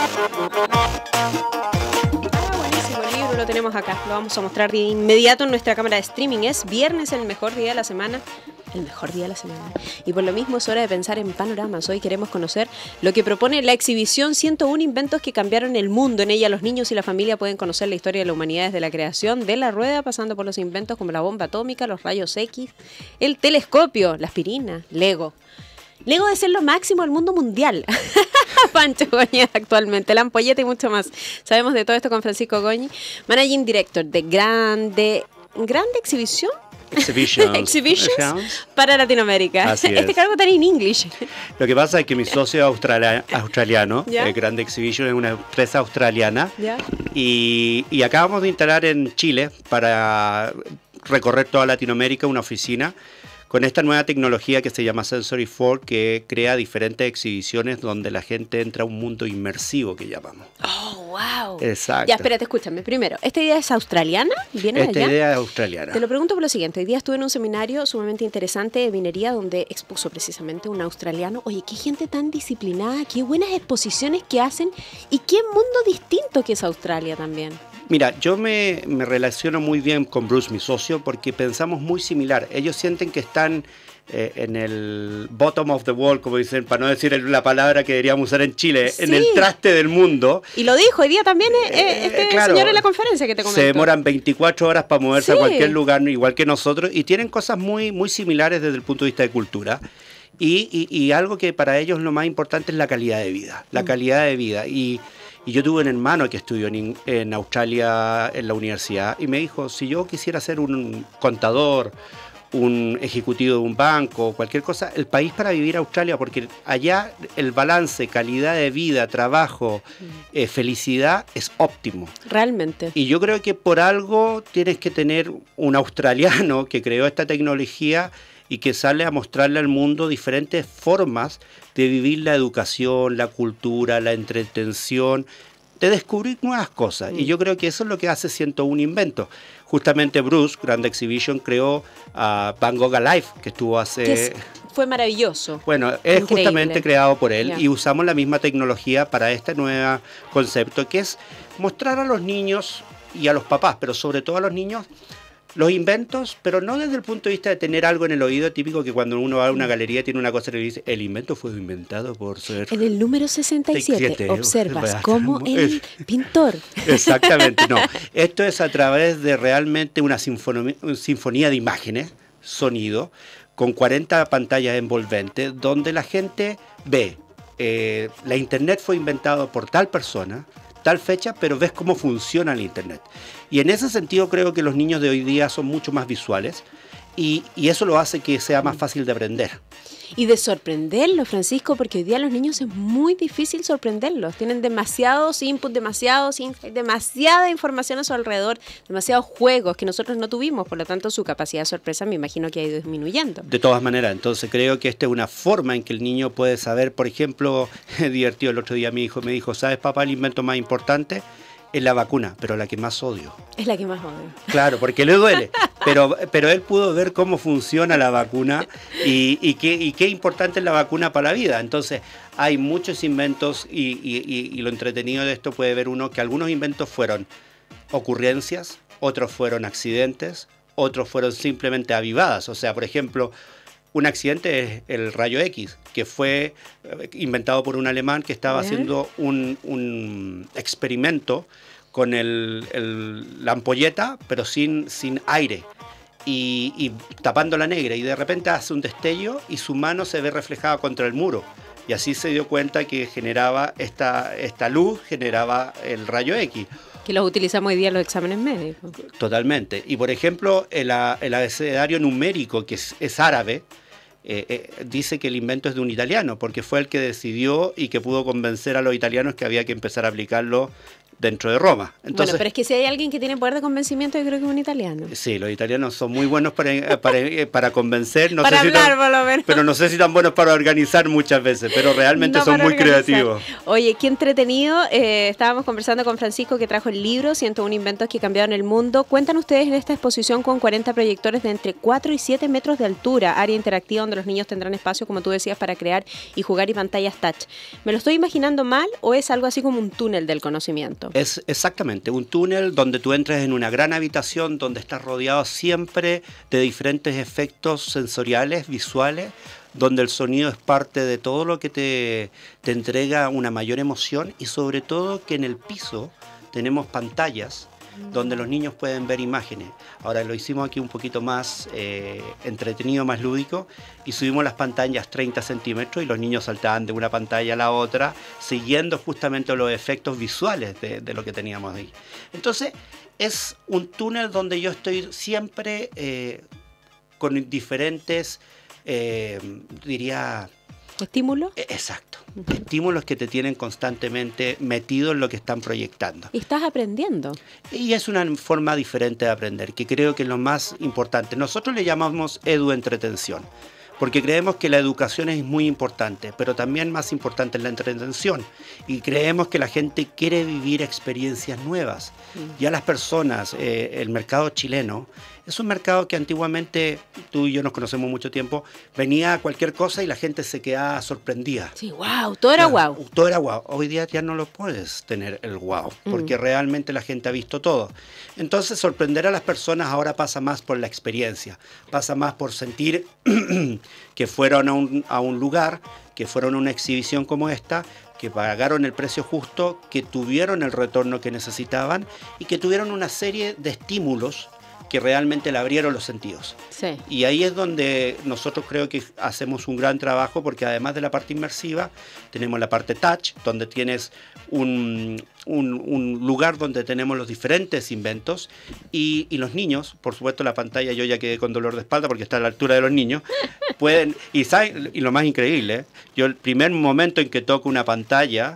Buenísimo, el libro lo tenemos acá, lo vamos a mostrar de inmediato en nuestra cámara de streaming. Es viernes, el mejor día de la semana. El mejor día de la semana. Y por lo mismo es hora de pensar en panoramas. Hoy queremos conocer lo que propone la exhibición 101 inventos que cambiaron el mundo. En ella los niños y la familia pueden conocer la historia de la humanidad desde la creación de la rueda, pasando por los inventos como la bomba atómica, los rayos X, el telescopio, la aspirina, Lego. Lego de ser lo máximo del mundo mundial. Pancho Goñi actualmente, la ampolleta y mucho más. Sabemos de todo esto con Francisco Goñi, Managing Director de Grande Exhibición. Exhibitions para Latinoamérica. Este cargo está en inglés. Lo que pasa es que mi socio australiano, Grande Exhibition, es una empresa australiana, y acabamos de instalar en Chile para recorrer toda Latinoamérica una oficina con esta nueva tecnología que se llama Sensory4, que crea diferentes exhibiciones donde la gente entra a un mundo inmersivo, que llamamos. ¡Oh, wow! Exacto. Ya, espérate, escúchame. Primero, ¿esta idea es australiana? ¿Viene de allá? Esta idea es australiana. Te lo pregunto por lo siguiente. Hoy día estuve en un seminario sumamente interesante de minería donde expuso precisamente un australiano. Oye, qué gente tan disciplinada, qué buenas exposiciones que hacen y qué mundo distinto que es Australia también. Mira, yo me relaciono muy bien con Bruce, mi socio, porque pensamos muy similar. Ellos sienten que están en el bottom of the wall, como dicen, para no decir la palabra que deberíamos usar en Chile, en el traste del mundo. Y lo dijo hoy día también claro, señor en la conferencia que te comentó. Se demoran 24 horas para moverse a cualquier lugar, igual que nosotros, y tienen cosas muy, muy similares desde el punto de vista de cultura. Y algo que para ellos lo más importante es la calidad de vida. La calidad de vida. Y yo tuve un hermano que estudió en Australia en la universidad y me dijo, si yo quisiera ser un contador, un ejecutivo de un banco, cualquier cosa, el país para vivir Australia, porque allá el balance, calidad de vida, trabajo, felicidad es óptimo. Realmente. Y yo creo que por algo tienes que tener un australiano que creó esta tecnología y que sale a mostrarle al mundo diferentes formas de vivir la educación, la cultura, la entretención, de descubrir nuevas cosas. Y yo creo que eso es lo que hace 101 inventos. Justamente Bruce, Grand Exhibition, creó a Van Gogh Alive, que estuvo hace... Fue maravilloso. Bueno, es justamente creado por él y usamos la misma tecnología para este nuevo concepto, que es mostrar a los niños y a los papás, pero sobre todo a los niños, los inventos, pero no desde el punto de vista de tener algo en el oído, típico que cuando uno va a una galería tiene una cosa que dice, el invento fue inventado por... En el número 67 observas cómo el pintor... Exactamente, no. Esto es a través de realmente una sinfonía de imágenes, sonido, con 40 pantallas envolventes, donde la gente ve, la internet fue inventado por tal persona, tal fecha, pero ves cómo funciona el internet. Y en ese sentido creo que los niños de hoy día son mucho más visuales y eso lo hace que sea más fácil de aprender. Y de sorprenderlos, Francisco, porque hoy día a los niños es muy difícil sorprenderlos. Tienen demasiados inputs, demasiada información a su alrededor, demasiados juegos que nosotros no tuvimos, por lo tanto su capacidad de sorpresa me imagino que ha ido disminuyendo. De todas maneras, entonces creo que esta es una forma en que el niño puede saber, por ejemplo, divertido, el otro día mi hijo me dijo, ¿sabes, papá, el invento más importante? Es la vacuna, pero la que más odio. Es la que más odio. Claro, porque le duele, pero él pudo ver cómo funciona la vacuna y qué importante es la vacuna para la vida. Entonces, hay muchos inventos y lo entretenido de esto puede ver uno que algunos inventos fueron ocurrencias, otros fueron accidentes, otros fueron simplemente avivadas. O sea, por ejemplo, un accidente es el rayo X, que fue inventado por un alemán que estaba haciendo un experimento con la ampolleta, pero sin aire, y tapando la negra, y de repente hace un destello y su mano se ve reflejada contra el muro. Y así se dio cuenta que generaba esta luz, generaba el rayo X. Que los utilizamos hoy día en los exámenes médicos. Totalmente. Y por ejemplo, el abecedario numérico, que es árabe, dice que el invento es de un italiano, porque fue el que decidió y que pudo convencer a los italianos que había que empezar a aplicarlo dentro de Roma. Entonces, bueno, pero es que si hay alguien que tiene poder de convencimiento, yo creo que es un italiano. Sí, los italianos son muy buenos para convencer, no para sé hablar, si por lo menos. pero no sé si tan buenos para organizar muchas veces, pero realmente No son para muy organizar. creativos. Oye, qué entretenido. Estábamos conversando con Francisco, que trajo el libro 101 inventos que cambiaron el mundo. Cuentan ustedes en esta exposición con 40 proyectores de entre 4 y 7 metros de altura, área interactiva donde los niños tendrán espacio, como tú decías, para crear y jugar, y pantallas touch. ¿Me lo estoy imaginando mal o es algo así como un túnel del conocimiento? Es exactamente un túnel donde tú entras en una gran habitación donde estás rodeado siempre de diferentes efectos sensoriales, visuales, donde el sonido es parte de todo lo que te entrega una mayor emoción, y sobre todo que en el piso tenemos pantallas donde los niños pueden ver imágenes. Ahora lo hicimos aquí un poquito más entretenido, más lúdico, y subimos las pantallas 30 centímetros y los niños saltaban de una pantalla a la otra, siguiendo justamente los efectos visuales de lo que teníamos ahí. Entonces, es un túnel donde yo estoy siempre con diferentes, diría... ¿Estímulo? Exacto. Estímulos que te tienen constantemente metido en lo que están proyectando. Y estás aprendiendo. Y es una forma diferente de aprender, que creo que es lo más importante. Nosotros le llamamos eduentretención, porque creemos que la educación es muy importante, pero también más importante es la entretención. Y creemos que la gente quiere vivir experiencias nuevas. Ya las personas, el mercado chileno, es un mercado que antiguamente, tú y yo nos conocemos mucho tiempo, venía a cualquier cosa y la gente se quedaba sorprendida. Sí, wow, todo era wow. Todo era wow. Hoy día ya no lo puedes tener el wow, porque realmente la gente ha visto todo. Entonces, sorprender a las personas ahora pasa más por la experiencia, pasa más por sentir que fueron a un lugar, que fueron a una exhibición como esta, que pagaron el precio justo, que tuvieron el retorno que necesitaban y que tuvieron una serie de estímulos que realmente le abrieron los sentidos. Sí. Y ahí es donde nosotros creo que hacemos un gran trabajo, porque además de la parte inmersiva, tenemos la parte touch, donde tienes un lugar donde tenemos los diferentes inventos, y los niños, por supuesto la pantalla, yo ya quedé con dolor de espalda porque está a la altura de los niños, pueden, y lo más increíble, yo el primer momento en que toco una pantalla,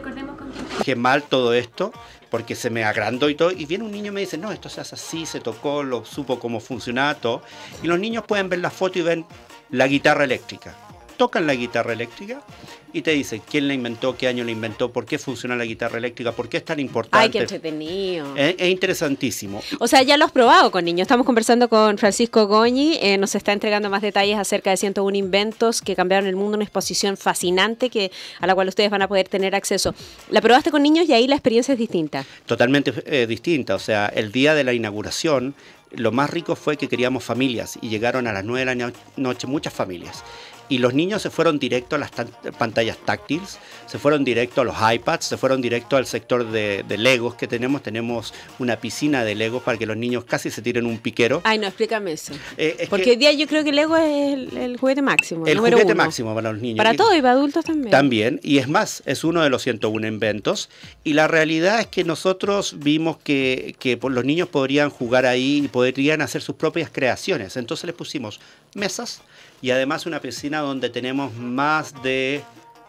dije mal todo esto, porque se me agrandó y todo, y viene un niño y me dice, no, esto se hace así, se tocó, lo supo cómo funcionaba todo, y los niños pueden ver la foto y ven la guitarra eléctrica. Tocan la guitarra eléctrica y te dicen quién la inventó, qué año la inventó, por qué funciona la guitarra eléctrica, por qué es tan importante. Ay, qué entretenido. Es interesantísimo. O sea, ya lo has probado con niños. Estamos conversando con Francisco Goñi, nos está entregando más detalles acerca de 101 inventos que cambiaron el mundo, una exposición fascinante a la cual ustedes van a poder tener acceso. ¿La probaste con niños y ahí la experiencia es distinta? Totalmente distinta. O sea, el día de la inauguración, lo más rico fue que queríamos familias y llegaron a las 9 de la noche muchas familias. Y los niños se fueron directo a las pantallas táctiles, se fueron directo a los iPads, se fueron directo al sector de Legos que tenemos. Tenemos una piscina de Legos para que los niños casi se tiren un piquero. Ay, no, explícame eso. Porque hoy día yo creo que Lego es el juguete máximo. El juguete máximo para los niños. Para todos y para adultos también. También, y es más, es uno de los 101 inventos. Y la realidad es que nosotros vimos que los niños podrían jugar ahí y podrían hacer sus propias creaciones. Entonces les pusimos mesas y además una piscina donde tenemos más de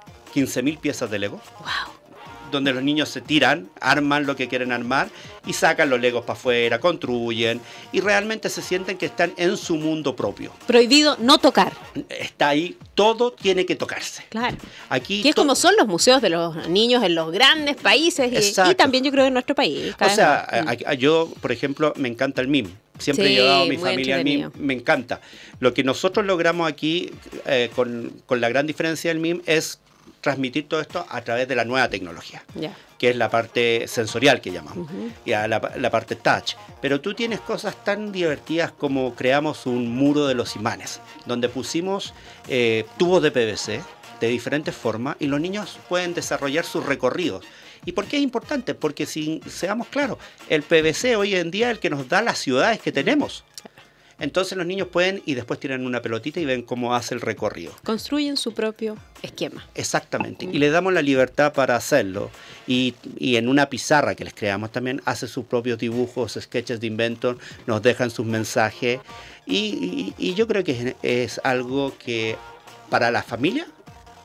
15.000 piezas de Lego. ¡Wow! Donde los niños se tiran, arman lo que quieren armar y sacan los Legos para afuera, construyen y realmente se sienten que están en su mundo propio. Prohibido no tocar. Está ahí, todo tiene que tocarse. Claro. Aquí que es como son los museos de los niños en los grandes países y también yo creo en nuestro país. O sea, yo, por ejemplo, me encanta el MIM. Siempre he llevado a mi familia al MIM, me encanta. Lo que nosotros logramos aquí, con la gran diferencia del MIM, es transmitir todo esto a través de la nueva tecnología, que es la parte sensorial que llamamos, y la parte touch. Pero tú tienes cosas tan divertidas como creamos un muro de los imanes, donde pusimos tubos de PVC de diferentes formas y los niños pueden desarrollar sus recorridos. ¿Y por qué es importante? Porque si seamos claros, el PVC hoy en día es el que nos da las ciudades que tenemos. Entonces los niños pueden y después tiran una pelotita y ven cómo hace el recorrido. Construyen su propio esquema. Exactamente. Y les damos la libertad para hacerlo. Y en una pizarra que les creamos también hace sus propios dibujos, sketches de inventos, nos dejan sus mensajes. Y yo creo que es algo que para la familia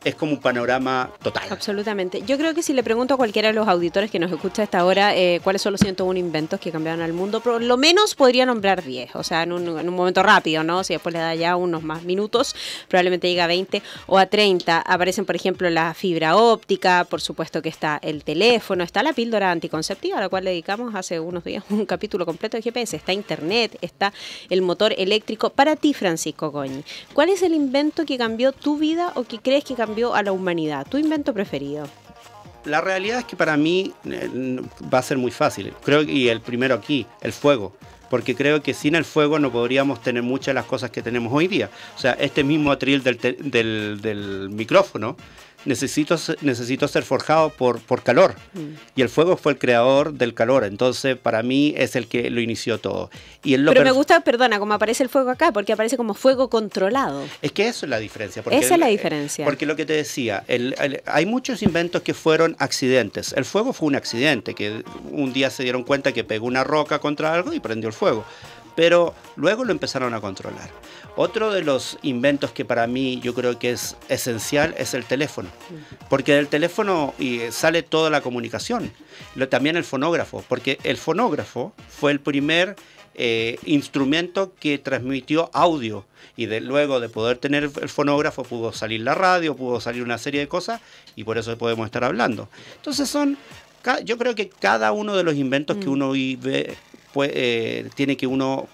es como un panorama total. Absolutamente. Yo creo que si le pregunto a cualquiera de los auditores que nos escucha a esta hora cuáles son los 101 inventos que cambiaron al mundo, por lo menos podría nombrar 10, o sea, en un momento rápido, ¿no? Si después le da ya unos más minutos, probablemente llega a 20 o a 30. Aparecen, por ejemplo, la fibra óptica, por supuesto que está el teléfono, está la píldora anticonceptiva, a la cual le dedicamos hace unos días un capítulo completo de GPS, está Internet, está el motor eléctrico. Para ti, Francisco Goñi, ¿cuál es el invento que cambió tu vida o que crees que cambió a la humanidad? ¿Tu invento preferido? La realidad es que para mí va a ser muy fácil. Creo que, y el primero aquí, el fuego. Porque creo que sin el fuego no podríamos tener muchas de las cosas que tenemos hoy día. O sea, este mismo atril del micrófono necesito ser forjado por calor. Y el fuego fue el creador del calor. Entonces, para mí es el que lo inició todo. Pero me gusta, perdona, como aparece el fuego acá, porque aparece como fuego controlado. Es que eso es la diferencia. Esa es la diferencia. Porque lo que te decía, hay muchos inventos que fueron accidentes. El fuego fue un accidente, que un día se dieron cuenta que pegó una roca contra algo y prendió el fuego. Pero luego lo empezaron a controlar. Otro de los inventos que para mí yo creo que es esencial es el teléfono, porque del teléfono sale toda la comunicación. También el fonógrafo, porque el fonógrafo fue el primer instrumento que transmitió audio, y luego de poder tener el fonógrafo pudo salir la radio, pudo salir una serie de cosas, y por eso podemos estar hablando. Entonces yo creo que cada uno de los inventos que uno ve, tiene que uno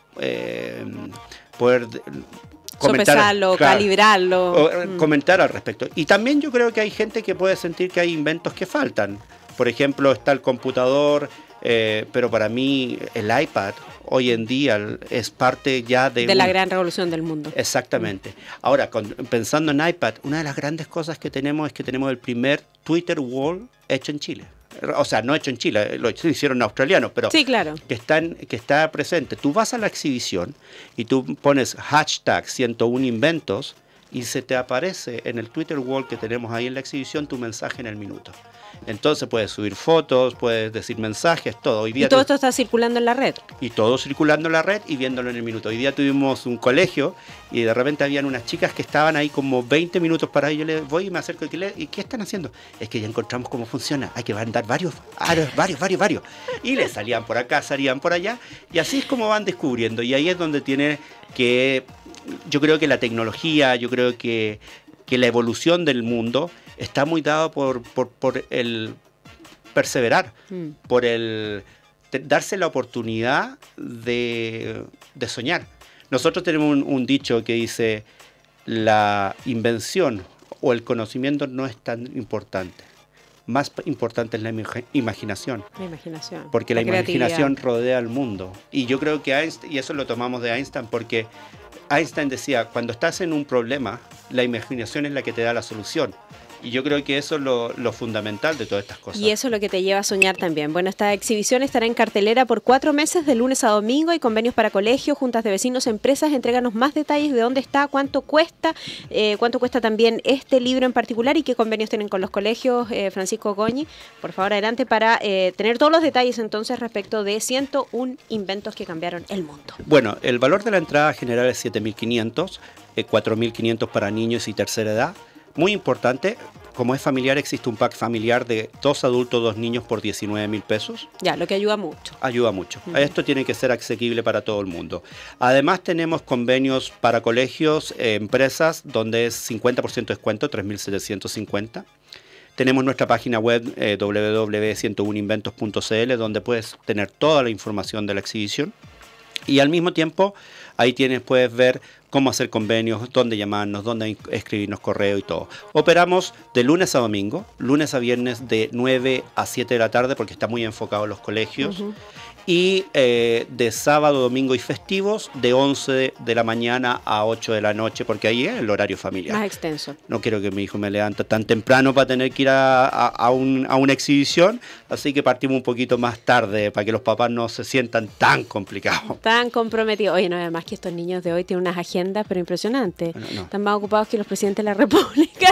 poder comentar, sopesarlo, calibrarlo, comentar al respecto. Y también yo creo que hay gente que puede sentir que hay inventos que faltan. Por ejemplo, está el computador, pero para mí el iPad hoy en día es parte ya de la gran revolución del mundo. Exactamente. Ahora, pensando en iPad, una de las grandes cosas que tenemos es que tenemos el primer Twitter Wall hecho en Chile. O sea, no hecho en Chile, lo hicieron australianos, pero sí, claro, que está presente. Tú vas a la exhibición y tú pones hashtag 101 inventos y se te aparece en el Twitter Wall que tenemos ahí en la exhibición tu mensaje en el minuto. Entonces puedes subir fotos, puedes decir mensajes, todo. Hoy día y todo esto está circulando en la red. Y todo circulando en la red y viéndolo en el minuto. Hoy día tuvimos un colegio y de repente habían unas chicas que estaban ahí como 20 minutos para ahí. Yo les voy y me acerco y ¿qué están haciendo? Es que ya encontramos cómo funciona. Hay que mandar varios. Y les salían por acá, salían por allá. Y así es como van descubriendo. Y ahí es donde tiene que... Yo creo que la tecnología, yo creo que la evolución del mundo está muy dado por el perseverar, por el darse la oportunidad de soñar. Nosotros tenemos un dicho que dice, la invención o el conocimiento no es tan importante. Más importante es la imaginación. La imaginación. Porque la imaginación rodea al mundo. Y yo creo que Einstein, y eso lo tomamos de Einstein, porque Einstein decía, cuando estás en un problema, la imaginación es la que te da la solución. Y yo creo que eso es lo fundamental de todas estas cosas. Y eso es lo que te lleva a soñar también. Bueno, esta exhibición estará en cartelera por 4 meses, de lunes a domingo. Hay convenios para colegios, juntas de vecinos, empresas. Entréganos más detalles de dónde está, cuánto cuesta también este libro en particular y qué convenios tienen con los colegios. Francisco Goñi, por favor, adelante para tener todos los detalles entonces respecto de 101 inventos que cambiaron el mundo. Bueno, el valor de la entrada general es 7.500, 4.500 para niños y tercera edad. Muy importante, como es familiar, existe un pack familiar de 2 adultos, 2 niños por 19.000 pesos. Ya, lo que ayuda mucho. Ayuda mucho. Esto tiene que ser asequible para todo el mundo. Además tenemos convenios para colegios, empresas, donde es 50% descuento, 3.750. Tenemos nuestra página web www.101inventos.cl, donde puedes tener toda la información de la exhibición. Y al mismo tiempo, ahí puedes ver cómo hacer convenios, dónde llamarnos, dónde escribirnos correo y todo. Operamos de lunes a domingo, lunes a viernes de 9 a 7 de la tarde, porque está muy enfocado en los colegios. Y de sábado, domingo y festivos, de 11 de la mañana a 8 de la noche, porque ahí es el horario familiar. Más extenso. No quiero que mi hijo me levante tan temprano para tener que ir a una exhibición, así que partimos un poquito más tarde, para que los papás no se sientan tan complicados. Tan comprometidos. Oye, no, además que estos niños de hoy tienen unas agendas, pero impresionantes. No. Están más ocupados que los presidentes de la República.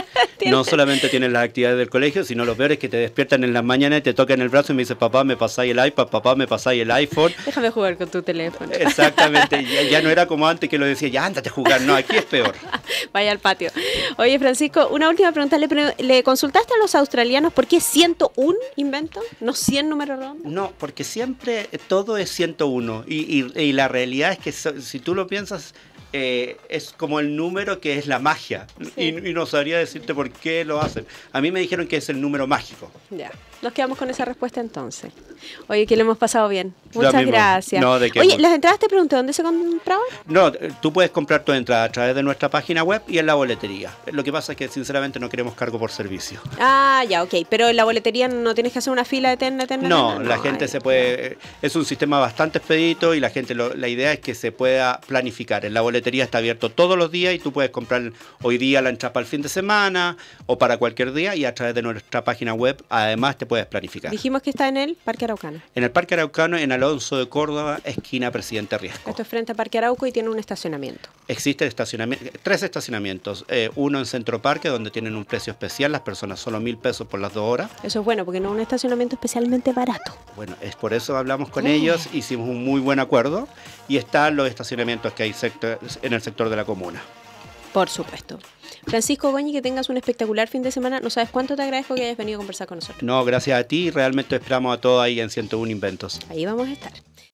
No solamente tienes las actividades del colegio, sino lo peor es que te despiertan en la mañana y te tocan el brazo y me dices, papá, me pasáis el iPad, papá, me pasáis el iPhone. Déjame jugar con tu teléfono. Exactamente, ya no era como antes que lo decía, ya ándate a jugar, no, aquí es peor. Vaya al patio. Oye, Francisco, una última pregunta. ¿Le consultaste a los australianos por qué 101 invento? ¿No 100 números redondos? No, porque siempre todo es 101 y la realidad es que si tú lo piensas, es como el número que es la magia. Sí. Y no sabría decirte por qué lo hacen. A mí me dijeron que es el número mágico. Ya, nos quedamos con esa respuesta entonces. Oye, que lo hemos pasado bien. Muchas gracias. No, ¿de qué? Oye, las entradas te pregunté, ¿dónde se compraban? No, tú puedes comprar tu entrada a través de nuestra página web y en la boletería. Lo que pasa es que sinceramente no queremos cargo por servicio. Ah, ya, ok. Pero en la boletería no tienes que hacer una fila eterna. No, la gente se puede... Es un sistema bastante expedito y la gente la idea es que se pueda planificar. En la boletería está abierto todos los días y tú puedes comprar hoy día la entrada para el fin de semana o para cualquier día y a través de nuestra página web además te puedes planificar. Dijimos que está en el Parque Araucano. En el Parque Araucano, en Alonso de Córdoba, esquina Presidente Riesco. Esto es frente a Parque Arauco y tiene un estacionamiento. Existe tres estacionamientos. Uno en Centro Parque, donde tienen un precio especial, las personas solo 1.000 pesos por las 2 horas. Eso es bueno, porque no es un estacionamiento especialmente barato. Bueno, es por eso hablamos con ellos, hicimos un muy buen acuerdo y están los estacionamientos que hay en el sector de la comuna. Por supuesto. Francisco Goñi, que tengas un espectacular fin de semana. No sabes cuánto te agradezco que hayas venido a conversar con nosotros. No, gracias a ti. Realmente esperamos a todos ahí en 101 Inventos. Ahí vamos a estar.